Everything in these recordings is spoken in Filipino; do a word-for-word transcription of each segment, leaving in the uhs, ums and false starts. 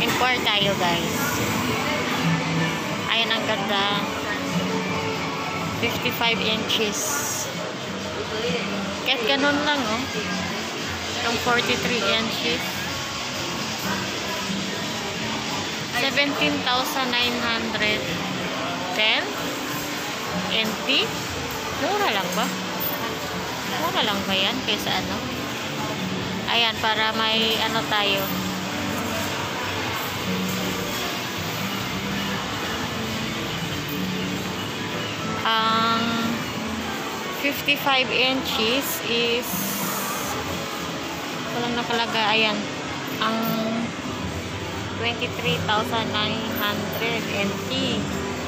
Inquire tayo, guys. Ayan, ang ganda. fifty-five inches. Kahit ganun lang, oh. Yung forty-three inches. seventeen thousand nine hundred ten N T. Mura lang ba? Mura lang ba yan? Kaysa ano? Ayan, para may ano tayo. Ang fifty-five inches is walang nakalagay. Ayan, ang twenty-three thousand nine hundred N T.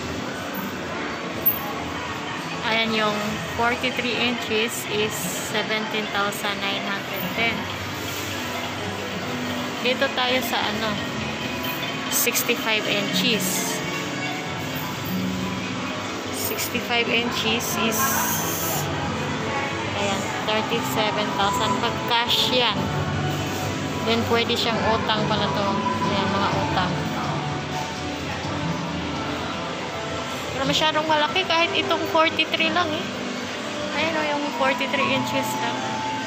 Ayan, yung forty-three inches is seventeen thousand nine hundred ten. Dito tayo sa ano, sixty-five inches. sixty-five inches is ayan, thirty-seven thousand. Pag cash yan, then pwede siyang utang pala to. Ayan, mga utang. Pero masyadong malaki kahit itong forty-three lang eh. Ayan o, yung forty-three inches lang.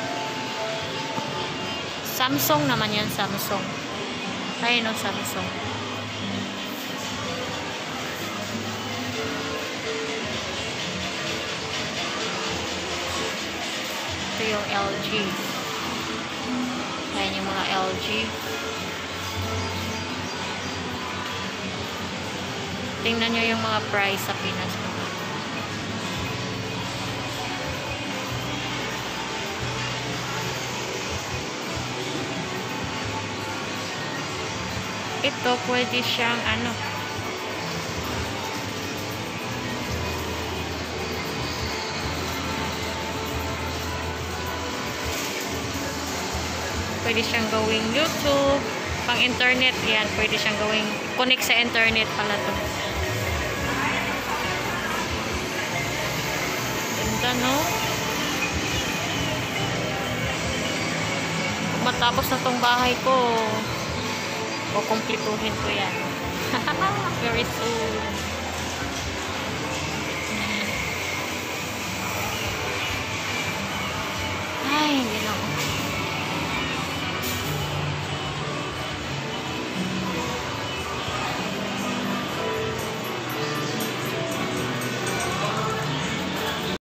Samsung naman yan, Samsung. Ayan o, Samsung. Ito yung L G. Ayan yung mga L G. Tingnan nyo yung mga price sa Pinas. Ito pwede siyang ano, pwede siyang gawing YouTube, pang internet yan, pwede siyang gawing connect sa internet pala to. Ganda, no? Matapos na tong bahay ko, kukumplituhin ko yan. Very soon. Ay, hindi na ako.